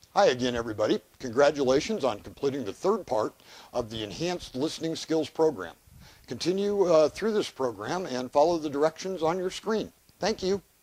Hi again, everybody. Congratulations on completing the third part of the Enhanced Listening Skills program. Continue through this program and follow the directions on your screen. Thank you.